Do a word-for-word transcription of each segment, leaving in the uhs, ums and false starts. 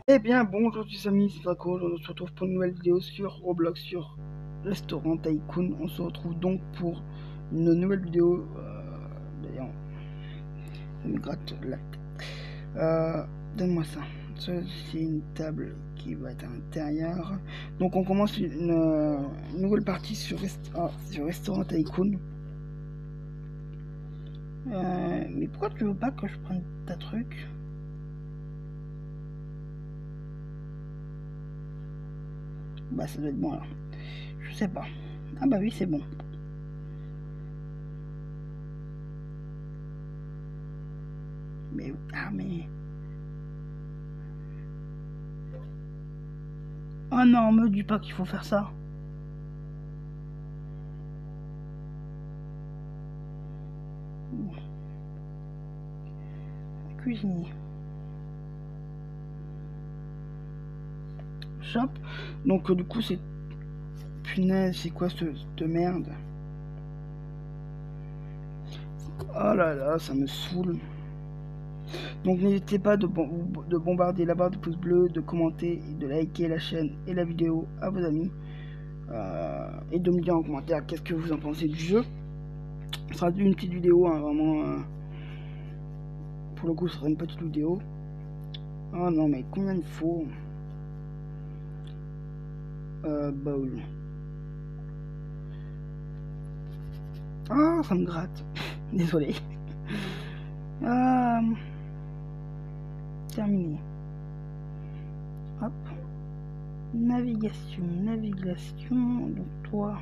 Eh bien, bonjour les amis, c'est Draco, on se retrouve pour une nouvelle vidéo sur Roblox, sur Restaurant Tycoon. On se retrouve donc pour une nouvelle vidéo, euh, d'ailleurs, ça me gratte la tête. Euh, donne-moi ça, ça c'est une table qui va être à l'intérieur. Donc on commence une, euh, une nouvelle partie sur, rest oh, sur Restaurant Tycoon. Euh, mais pourquoi tu veux pas que je prenne ta truc? Bah ça doit être bon alors. Je sais pas. Ah bah oui c'est bon. Mais ah mais. Oh non, me dis pas qu'il faut faire ça. Cuisinier. Shop. Donc euh, du coup c'est... Punaise, c'est quoi cette, cette merde? Oh là là, ça me saoule. Donc n'hésitez pas de, bon, de bombarder la barre de pouces bleus, de commenter, de liker la chaîne et la vidéo à vos amis. Euh, et de me dire en commentaire qu'est-ce que vous en pensez du jeu. Ce sera une petite vidéo, hein, vraiment. Euh, pour le coup, ce sera une petite vidéo. Oh non, mais combien il faut? euh, Bowl. Ah, oh, ça me gratte. Désolé. Euh, terminé. Hop. Navigation, navigation. Donc toi.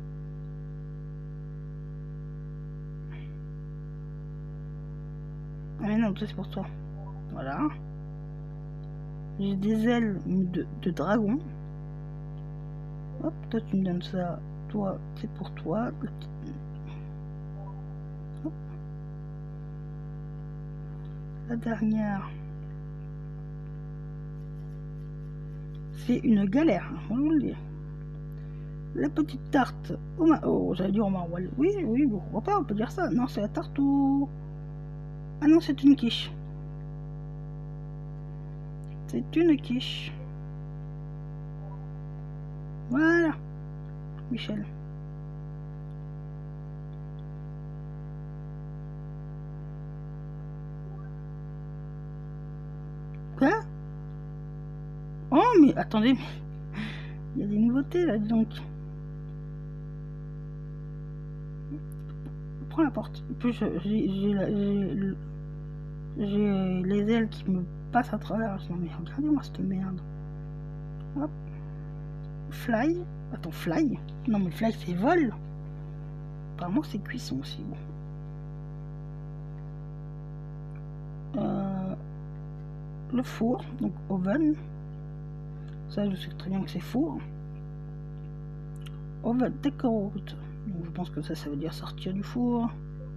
Ah mais non, ça c'est pour toi. Voilà. J'ai des ailes de, de dragon. Hop, toi tu me donnes ça. Toi, c'est pour toi. Hop. La dernière. C'est une galère, on va vous le dire. La petite tarte au ma... Oh, j'allais dire au maroilles. Oui, oui, pourquoi pas, on peut dire ça. Non, c'est la tarte au... Ah non, c'est une quiche. C'est une quiche. Voilà. Michel. Quoi? Oh, mais attendez, il y a des nouveautés là, donc. Prends la porte. En plus, j'ai les ailes qui me passent à travers. Non, mais regardez-moi cette merde. Hop. Fly. Attends, fly? Non, mais fly, c'est vol. Apparemment, c'est cuisson aussi. Bon. Euh, le four, donc oven. Ça, je sais très bien que c'est four. Oven take out. Donc, je pense que ça, ça veut dire sortir du four.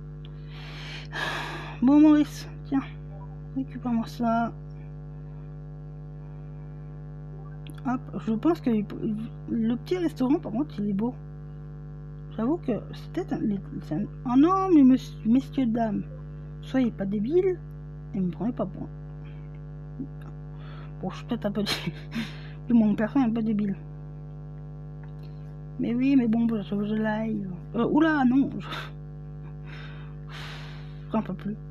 Bon, Maurice, tiens, récupère-moi ça. Hop, je pense que le petit restaurant, par contre, il est beau. J'avoue que c'est peut-être un, un... Oh non, mais monsieur, messieurs, dames, soyez pas débiles et me prenez pas pour... Bon, je suis peut-être un peu... Du moins, mon personne est un peu débile. Mais oui, mais bon, je, je l'aille. Euh, oula, non. Je... J'en peux plus.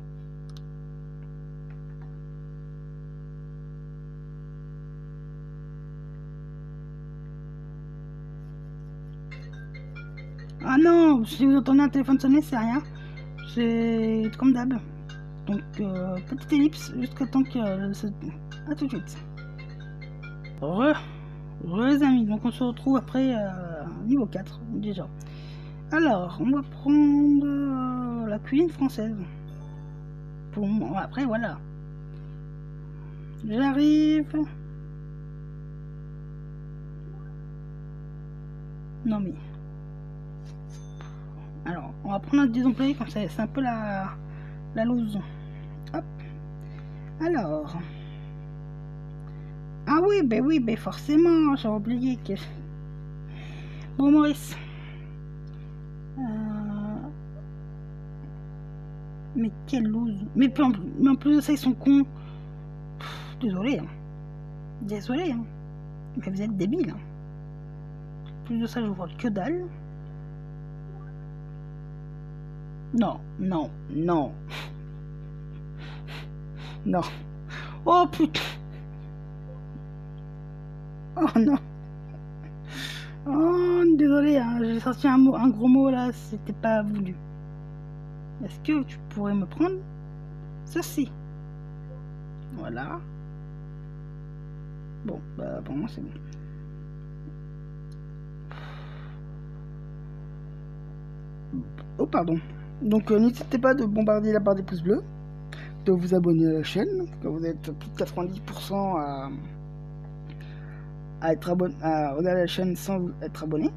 Ah non, si vous entendez un téléphone sonner, c'est rien. C'est comme d'hab. Donc, euh, petite ellipse jusqu'à temps que... Euh, a tout de suite. Re, re les amis, donc on se retrouve après euh, niveau quatre déjà. Alors, on va prendre euh, la cuisine française. Pour moi, après voilà. J'arrive. Non mais... Alors, on va prendre des employés comme ça, c'est un peu la, la loose. Hop. Alors... Ah oui, ben oui, ben forcément, j'ai oublié que... Bon, Maurice. Euh... Mais quelle loose. Mais, en, mais en plus de ça, ils sont cons. Pff, désolé. Hein. Désolé, hein. Mais vous êtes débile. Hein. Plus de ça, je vois que dalle. Non, non, non. Non. Oh putain. Oh non. Oh, désolé, hein, j'ai sorti un, mot, un gros mot là, c'était pas voulu. Est-ce que tu pourrais me prendre ceci? Voilà. Bon, bah pour moi c'est bon. Oh pardon. Donc euh, n'hésitez pas de bombarder la barre des pouces bleus, de vous abonner à la chaîne, quand vous êtes plus de quatre-vingt-dix pour cent à, à être abonné à regarder la chaîne sans être abonné.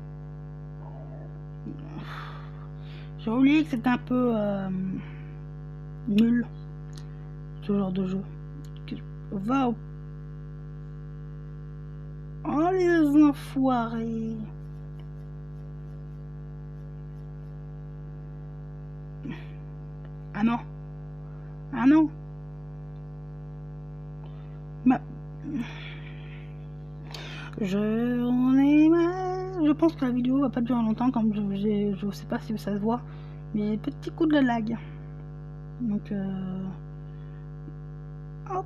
J'ai oublié que c'était un peu euh, nul ce genre de jeu. Va au... Oh les enfoirés. Ah non. Ah non. Ma... Je en ai marre. Je pense que la vidéo va pas durer longtemps, comme je, je sais pas si ça se voit, mais petit coup de lag. Donc euh... hop.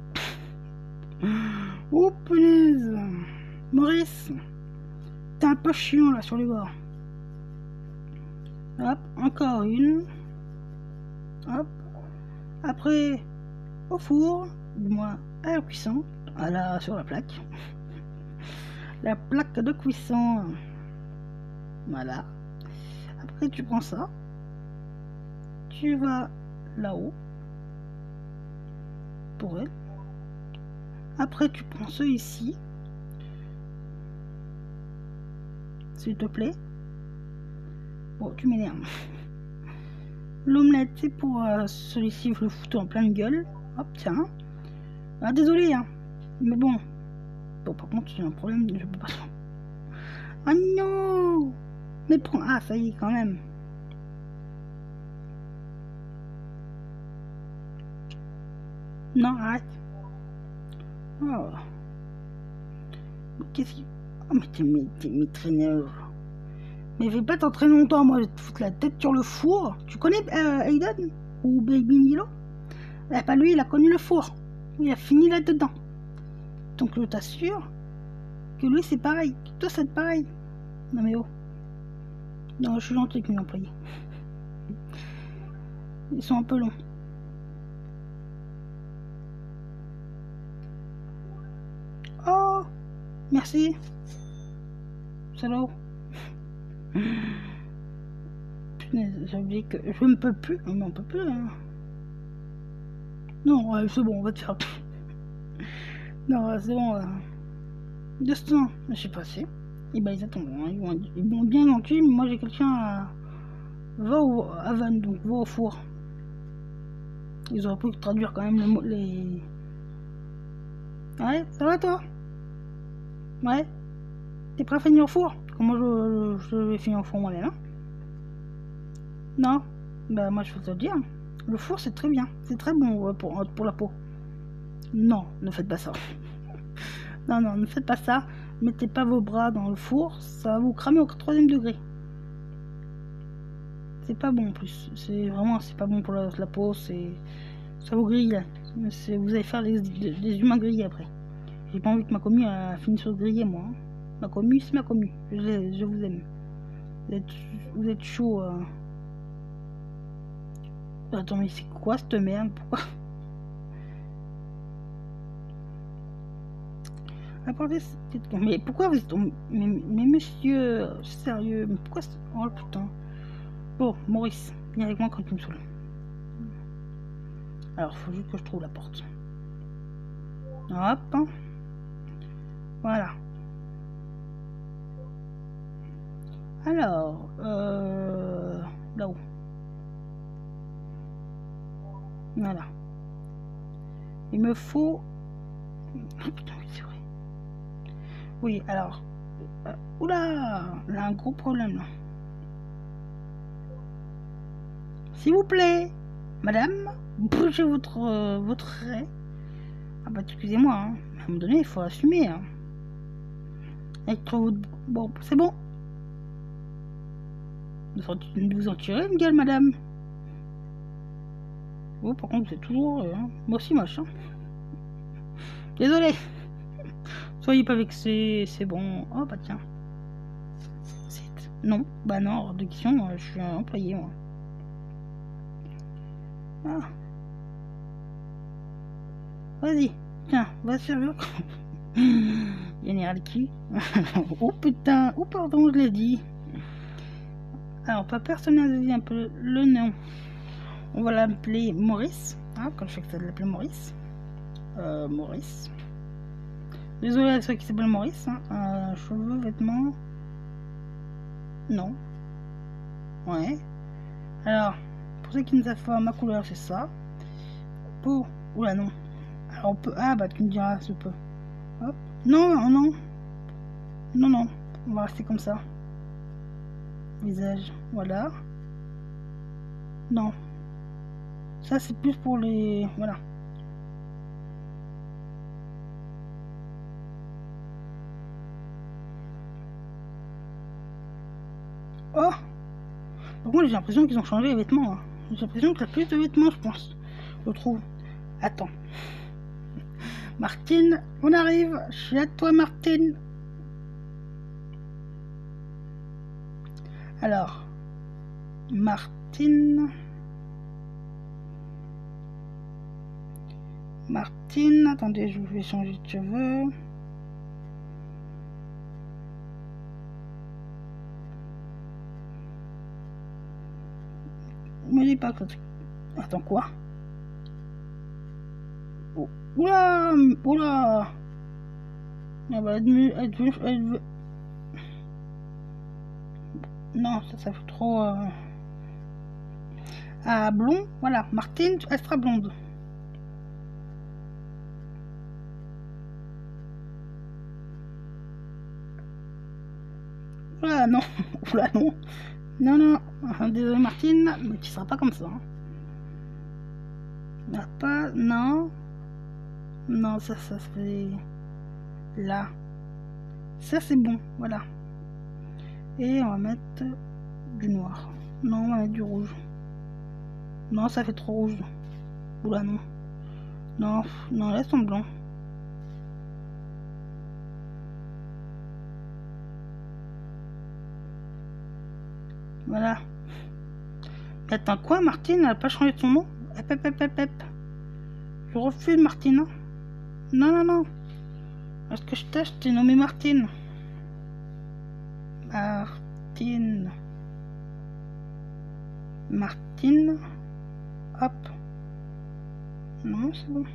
Oh punaise. Maurice, t'es un peu chiant là sur les bords. Hop, encore une. Hop. Après, au four, du moins à la cuisson, à la, sur la plaque. La plaque de cuisson. Voilà. Après, tu prends ça. Tu vas là-haut. Pour elle. Après, tu prends ceux ici. S'il te plaît. Bon, tu m'énerves. L'omelette, c'est pour euh, celui-ci, je le foutais en pleine gueule. Hop, tiens. Ah, désolé, hein. Mais bon. Bon, par contre, j'ai un problème, je peux pas. Ah non. Mais prends. Ah, ça y est, quand même. Non, arrête. Oh. Qu'est-ce qui... Oh, mais t'es m'entraîneur. Mais fais pas t'entraîner longtemps, moi, je vais te foutre la tête sur le four. Tu connais euh, Aiden ou Baby Nilo? Eh ben lui, il a connu le four. Il a fini là-dedans. Donc je t'assure que lui, c'est pareil. Toi, c'est pareil. Non mais oh. Non, je suis gentil avec mes employés. Ils sont un peu longs. Oh, merci. Salaud. Punaise, j'ai oublié que je ne peux plus. Non, on peut plus. Hein. Non, ouais, c'est bon, on va te faire. Non, c'est bon. Euh... Destin, je suis passé. Et ben ils attendent. Hein. Ils, vont, ils vont bien gentils, mais moi j'ai quelqu'un à. Va au à Van, donc va au four. Ils auraient pu traduire quand même le, les. Ouais, ça va toi? Ouais. T'es prêt à finir au four? Comment je, je, je vais finir au four moi-même hein? Non? Bah moi je peux te le dire. Le four c'est très bien. C'est très bon pour, pour la peau. Non, ne faites pas ça. Non, non, ne faites pas ça. Mettez pas vos bras dans le four. Ça va vous cramer au troisième degré. C'est pas bon en plus. C'est vraiment, c'est pas bon pour la, la peau. C'est, ça vous grille. Vous allez faire des, des humains grillés après. J'ai pas envie que ma commu a fini sur griller moi. Hein. Ma commu, c'est ma commu. Je, je vous aime. Vous êtes, vous êtes chaud. Euh... Attends, mais c'est quoi cette merde? Pourquoi? Mais pourquoi vous êtes... Mais, mais monsieur... Sérieux, mais pourquoi... Oh putain. Bon, Maurice, viens avec moi quand tu me saoules. Alors, faut juste que je trouve la porte. Hop. Voilà. Alors, euh... là-haut. Voilà. Il me faut... Oh putain, oui, c'est vrai. Oui, alors... Euh, oula, là, un gros problème, là. S'il vous plaît, madame, bougez votre, euh, votre raie. Ah bah, excusez-moi, hein. un moment donné, il faut assumer. Hein. Avec trop... Bon, c'est bon. Ne vous en tirez une gueule, madame. Oh, par contre, c'est toujours... Euh, moi aussi, moche. Hein. Désolé. Soyez pas vexés, c'est bon. Oh, bah tiens. Non, bah non, hors de question, je suis un employé, moi. Ah. Vas-y, tiens, va servir. Général qui oh putain, oh pardon, je l'ai dit. Alors, on va personnaliser un peu le nom. On va l'appeler Maurice, hein, comme je sais que ça l'appeler Maurice. Euh, Maurice. Désolé à ceux qui s'appellent Maurice. Hein. Euh, cheveux, vêtements. Non. Ouais. Alors, pour ceux qui ne savent pas, ma couleur c'est ça. Pour. Oula, non. Alors on peut. Ah, bah tu me diras, je peux. Hop. Non, non, non. Non, non. On va rester comme ça. Visage. Voilà. Non. Ça, c'est plus pour les. Voilà. Oh! Par contre, j'ai l'impression qu'ils ont changé les vêtements. Hein. J'ai l'impression qu'il y a plus de vêtements, je pense. Je trouve. Attends. Martine, on arrive. Je suis à toi, Martine. Alors. Martine. Martine. Attendez, je vais changer de cheveux. Me dis pas que... Attends, quoi? Oh. Oula! Oula! Ah bah, elle, elle, elle, elle... Non, ça, ça fait trop... Euh... Ah, blond? Voilà, Martine, elle sera blonde. Oula, non! Oula, non! Non, non, désolé Martine, mais tu seras pas comme ça. Hein. Pas, non. Non, ça, ça se fait là. Ça, c'est bon, voilà. Et on va mettre du noir. Non, on va mettre du rouge. Non, ça fait trop rouge. Oula, non. Non, non, laisse ton blanc. Voilà. Mais attends, quoi, Martine? Elle n'a pas changé de son nom? Hep, hep, hep, hep, hep. Je refuse, Martine. Non, non, non. Est-ce que je t'ai, je t'ai nommé Martine? Martine. Martine. Hop. Non, c'est bon.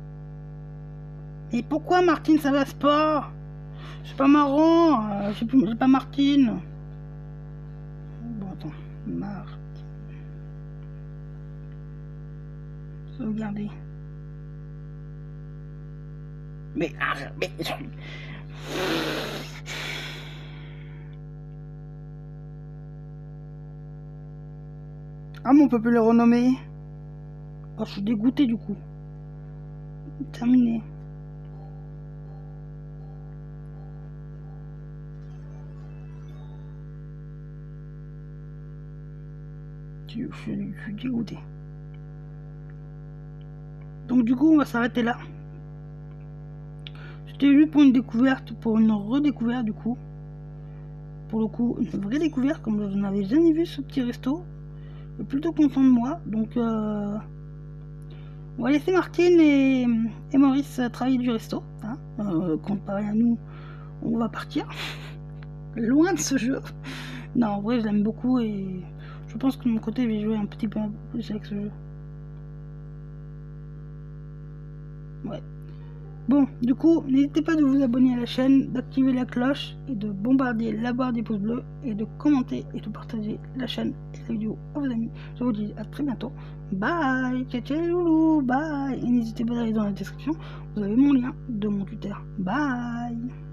Et pourquoi, Martine, ça va pas? C'est pas marrant. Euh, j'ai pas Martine. Martine. Sauvegarder. Mais, mais... Ah, mais on peut plus le renommer. Oh, je suis dégoûté du coup. Terminé. Je, je, je suis dégoûté. Donc du coup on va s'arrêter là. C'était juste pour une découverte, pour une redécouverte du coup. Pour le coup, une vraie découverte, comme je n'avais jamais vu ce petit resto. Je suis plutôt content de moi. Donc euh, on va laisser Martine et, et Maurice travailler du resto. Hein. Euh, comparé à nous, on va partir. Loin de ce jeu. Non, en vrai je l'aime beaucoup et je pense que de mon côté je vais jouer un petit peu plus avec ce jeu. Ouais. Bon, du coup, n'hésitez pas de vous abonner à la chaîne, d'activer la cloche et de bombarder la barre des pouces bleus et de commenter et de partager la chaîne et la vidéo à vos amis. Je vous dis à très bientôt. Bye, ciao ciao loulou, bye. Et n'hésitez pas à aller dans la description, vous avez mon lien de mon Twitter. Bye.